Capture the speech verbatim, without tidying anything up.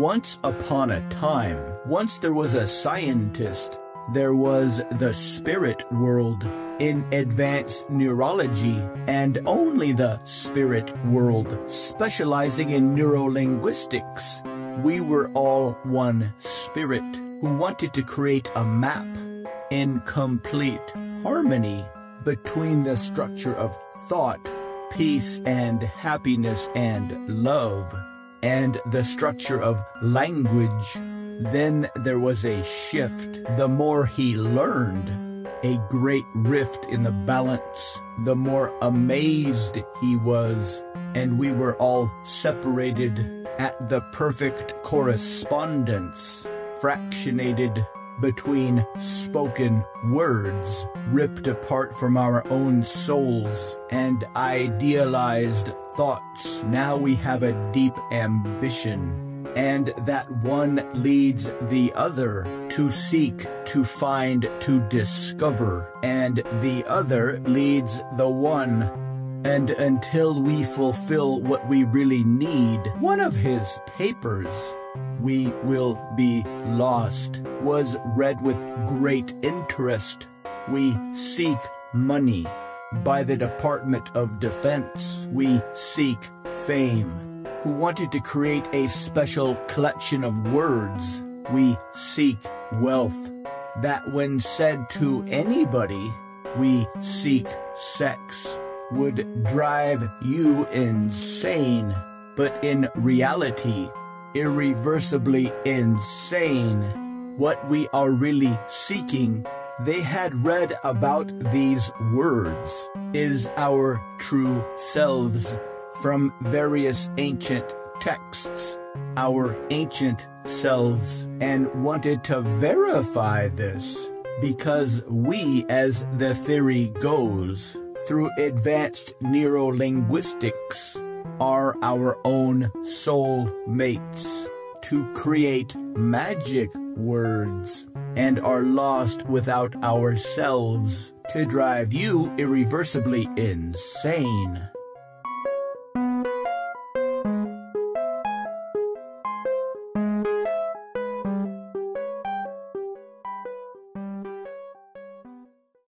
Once upon a time, once there was a scientist. There was the spirit world in advanced neurology, and only the spirit world, specializing in neuro-linguistics. We were all one spirit who wanted to create a map in complete harmony between the structure of thought, peace and happiness and love, and the structure of language. Then there was a shift. The more he learned, a great rift in the balance, the more amazed he was, and we were all separated at the perfect correspondence, fractionated between spoken words, ripped apart from our own souls, and idealized thoughts. Now we have a deep ambition. And that one leads the other to seek, to find, to discover. And the other leads the one. And until we fulfill what we really need, one of his papers, We Will Be Lost, was read with great interest. We seek money by the Department of Defense. We seek fame. Who wanted to create a special collection of words. We seek wealth, that when said to anybody, we seek sex, would drive you insane, but in reality, irreversibly insane. What we are really seeking, they had read about these words, is our true selves. From various ancient texts, our ancient selves, and wanted to verify this because we, as the theory goes, through advanced neuro-linguistics, are our own soul mates to create magic words and are lost without ourselves to drive you irreversibly insane.